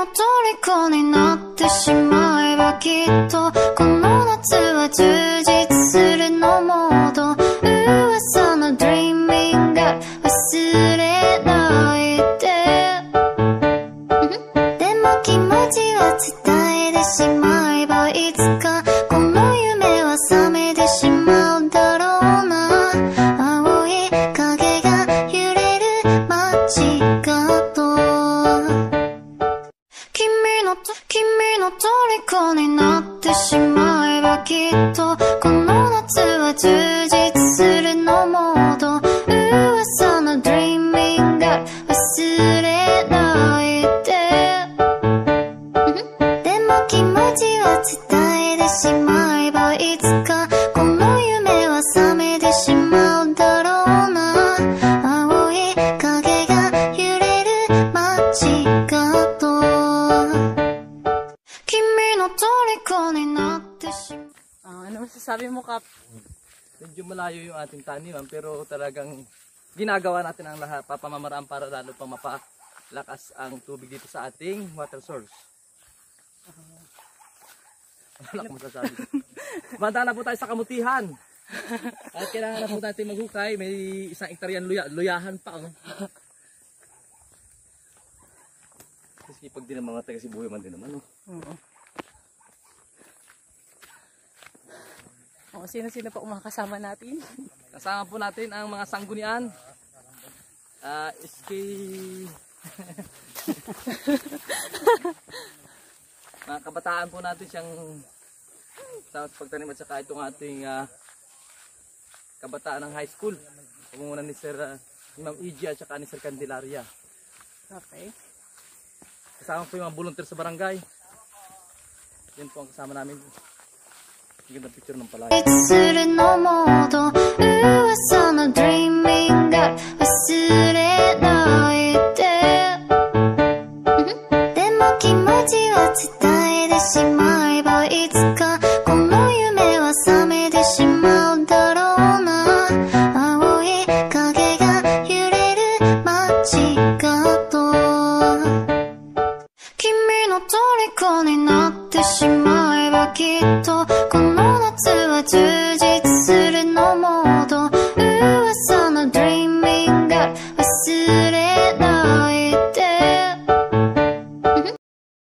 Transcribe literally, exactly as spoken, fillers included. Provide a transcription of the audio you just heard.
の虜になってしまえばきっとこの夏は充実するのモード噂の Dreaming Girl 忘れないででも気持ちは伝えてしまえばいつかこの夢は覚めてしまうだろうな青い影が揺れる街角君の君の虜になってしまえばきっとこの夏は充実するのモード噂の Dreaming Girl 忘れないででも気持ちは伝えてしまえばいつかこの夢は覚めてしまうだろうな青い影が揺れる街角君の虜になってしまう Ah, ano masasabi mo, Kap? Medyo malayo yung ating taniman pero talagang ginagawa natin ang lahat papamamaraan para lalo pang mapalakas ang tubig dito sa ating water source. Wala akong masasabi. Manda na po tayo sa kamutihan. At kailangan na po natin maghukay. May isang hektaryan luya, luyahan pa. Oh. Kasi pag din ang mga taga Sibuya man din naman. Oh. Oo. O, sino-sino pa ang mga kasama natin? Kasama po natin ang mga sanggunian. Uh, S K... mga kabataan po natin siyang sa pagtanim at saka itong ating uh, kabataan ng high school. Pagmumunan ni Sir uh, Ma'am E G at saka ni Sir Candelaria. Okay. Kasama po yung mga volunteer sa barangay. Yan po ang kasama namin. Ganda picture ng palay. するのモード噂の Dreaming Girl 忘れ